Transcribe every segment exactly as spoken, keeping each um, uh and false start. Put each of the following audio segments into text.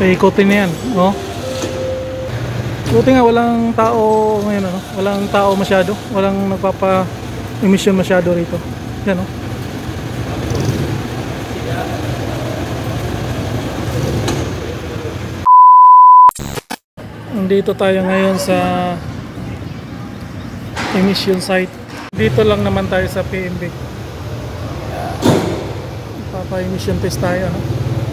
Paikutin na yan, no? Buti nga walang tao ngayon, ano? Walang tao masyado, walang nagpapa-emission masyado rito. Yan, no? Nandito tayo ngayon sa emission site. Dito lang naman tayo sa P M B. Papa-emission test tayo, no?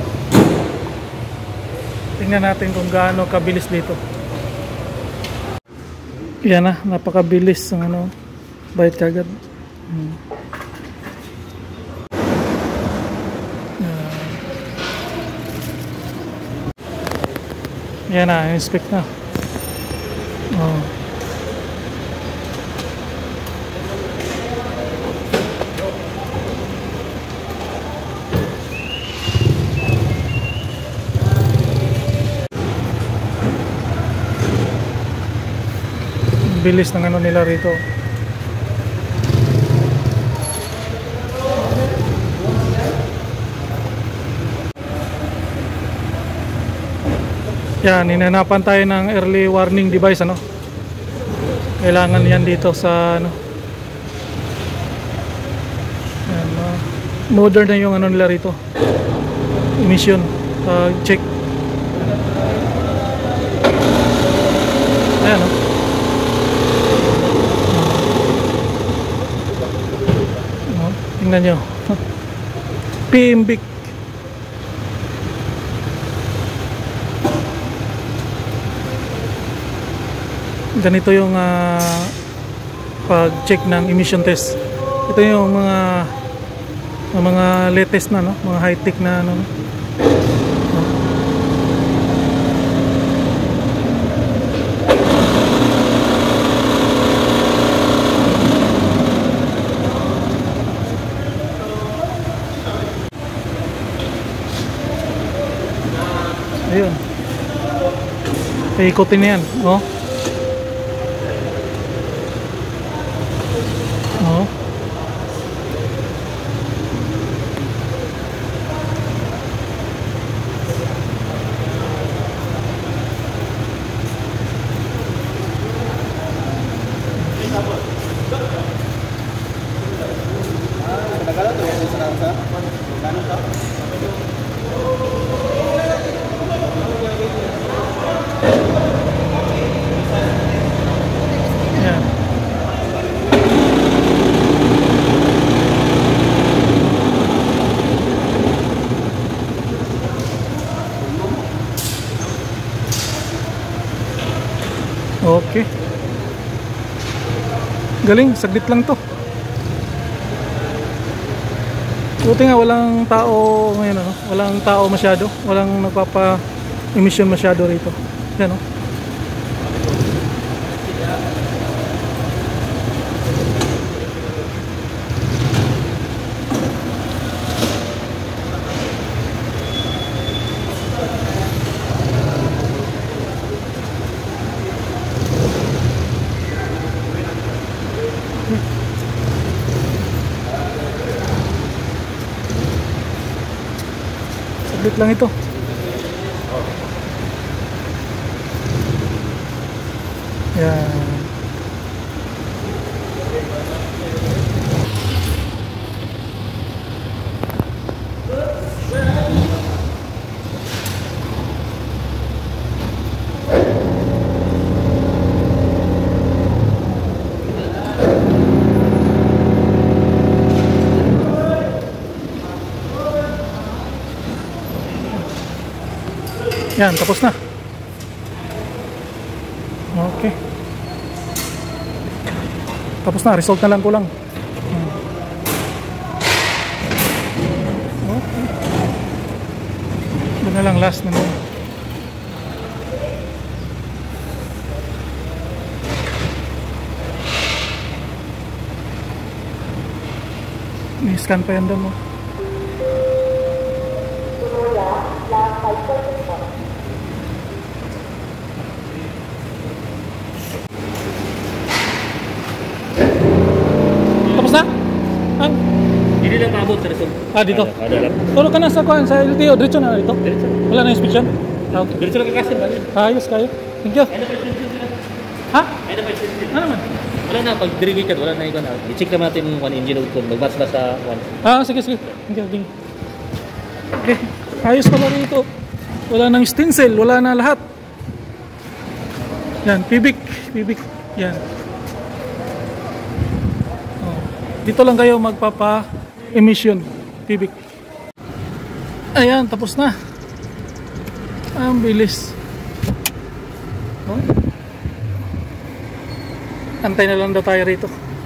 Tingnan natin kung gaano kabilis dito. Yan na, napakabilis ng ano, bayad kagad. Hmm. Yan na, inspect na. Oh. Bilis ng ano nila rito. Yan, hinanapan tayo ng early warning device, ano? Kailangan yan dito sa ano. Yan, uh, modern na yung ano nila rito. Emission uh, check. Ayan, no? Uh, tingnan nyo. P M B. Ganito yung uh, pag-check ng emission test. Ito yung mga mga latest na, no, mga high-tech na ano. Ayun. Paikutin na yan, no? Oh. Yeah. Okay. Galing, saglit lang to. Buti nga walang tao ngayon, ano? Walang tao masyado, walang nagpapa-emission masyado rito. Yan, no? Saglit lang ito. Yan. Yan, tapos na. Okay. Tapos na, result na lang ko lang. Okay. Doon na lang, last na lang. I-scan pa yan doon, mo. Tapos na? Ang? Hindi lang maabot sa result. Ah, dito? Ada lang. Tulog ka na sa kuhan, sa L T O, diretso na dito? Diretso. Wala na inspection? Okay. Diretso lang kakasin ba? Ayos kayo. Thank you. Ano pa yung silsil na? Ha? Ano pa yung silsil na? Ano naman? Wala na, pag dirigay ka, wala na ikaw na. I-check naman natin yung one engine outcome. Mag-match ba sa one? Ah, sige, sige. Thank you, thank you. Okay. Ayos pala rito. Wala nang stencil, wala na lahat. Yan, Pibic. Pibic. Yan. Oh. Dito lang kayo magpapa-emission. Pibic. Ayan, tapos na. Ang bilis. Oh. Antay na lang daw tayo rito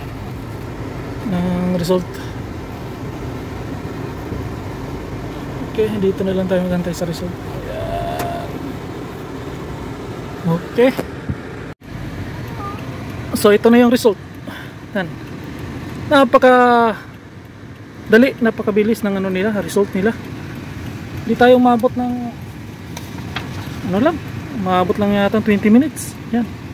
ng result. Okay, dito na lang tayo magantay sa result. Ayan. Okay. So ito na yung result. Yan. Napaka dali, napakabilis ng ano nila, result nila. Hindi tayo umabot ng ano lang, umabot lang yata twenty minutes. Yan.